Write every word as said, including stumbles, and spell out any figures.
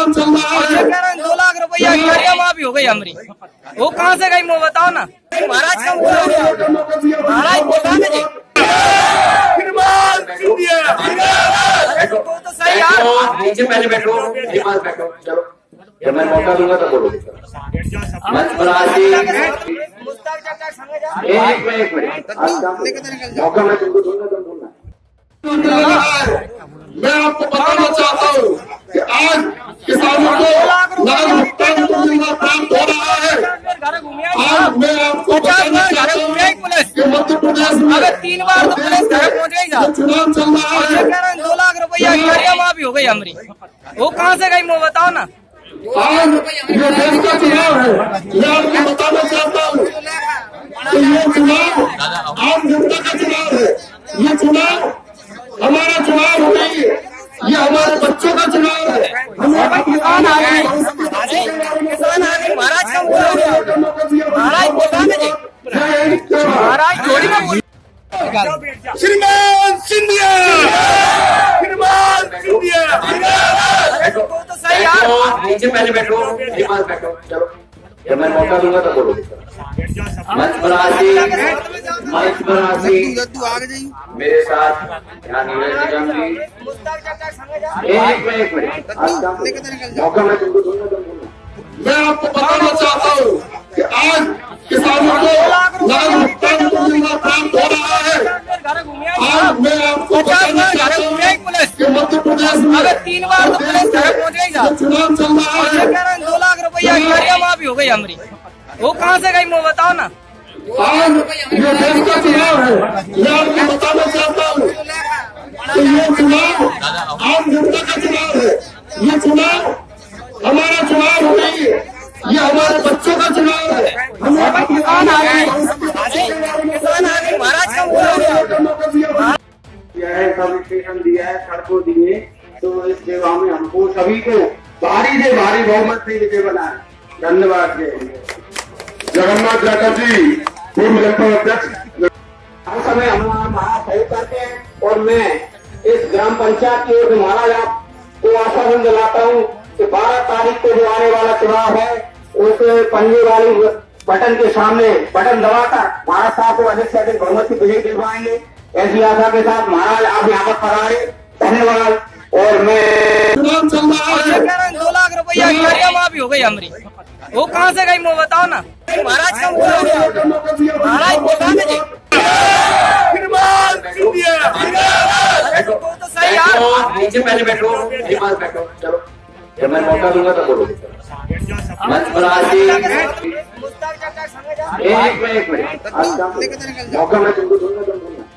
दो लाख रुपया कर्जा माफी हो गई हमारी, वो कहाँ से गई मुँह बताओ ना। महाराज कम महाराज बोला जी तो सही यार, नीचे पहले बैठो, बैठो चलो, जब मैं मौका दूंगा तो बोलो। मंच पर आके एक मिनट एक मिनट मौका मैं तुमको दूंगा, तुम बोलना। मैं आपको बताना चाहता हूँ कि आज किसानों को नगद भुगतान प्राप्त हो रहा है। आज मैं आपको बताना चाहता हूँ कि मध्य प्रदेश में अगर तीन बार तो पुलिस घर पहुँच गई चुनाव चल रहा है, दो लाख रुपया कर्जा माफी हो गई हमारी, वो कहाँ से गई मुँह बताओ ना। आज ये देश का चुनाव है, मैं आपको बताना चाहता हूँ कि ये चुनाव आम जनता का चुनाव है। ये चुनाव हमारा चुनाव नहीं, ये हमारे बच्चों का चुनाव है। किसान आ गए, किसान आ गए, महाराज कम महाराज बोला जी महाराज थोड़ी ना श्रीमान सिंधिया, श्रीमान सिंधिया तो सही यार, नीचे पहले बैठो, बैठो चलो, जब मैं मौका दूंगा तो बोलो। मंच पर आके मंच पर आके मेरे साथ यहाँ नीरज निगम जी, एक मिनट एक मिनट मौका मैं तुमको दूंगा, तुम बोलना। मैं आपको बताना चाहता हूँ कि आज किसानों को नगद भुगतान प्राप्त हो रहा है। आज मैं आपको बताना चाहता हूँ कि मध्य प्रदेश में अगर तीन बार तो पुलिस घर पहुँच गई चुनाव चल रहा है, दो लाख रुपया कर्जा माफी हो गई हमारी, वो कहाँ से गई मुँह बताओ ना। आज ये देश का चुनाव है, मैं आपको बताना चाहता हूँ कि ये चुनाव आम जनता का चुनाव है। ये चुनाव हमारा चुनाव नहीं, ये हमारे बच्चों का चुनाव है। किसान आ गए, किसान आ गए, महाराज कम दिया है, सब स्टेशन दिया है, सड़कों दिए, तो इस सेवा में हमको सभी को भारी से भारी बहुमत से विजय बनाए। धन्यवाद। जगन्नाथ यादव जी, पूर्व जनपद अध्यक्ष। हर समय हमारा महाराज सहयोग करते हैं और मैं इस ग्राम पंचायत की ओर से महाराज आपको आश्वासन दिलाता हूँ कि बारह तारीख को जो आने वाला चुनाव है, उस पंजे वाली बटन के सामने बटन दबाकर महाराज साहब को अधिक से अधिक बहुमत की विजय दिलवाएंगे। ऐसी आशा के साथ महाराज आप यहाँ पर पधारे, धन्यवाद। और मैं दो लाख रुपया कर्जा माफी हो गई हमारी, वो कहाँ से गई मुँह बताओ ना। महाराज कम महाराज बोला जी तो सही यार, नीचे पहले बैठो, बैठो चलो, जब मैं मौका दूंगा तो बोलो। मंच पर आके एक मिनट एक मिनट मौका मैं तुमको दूंगा, तुम बोलना।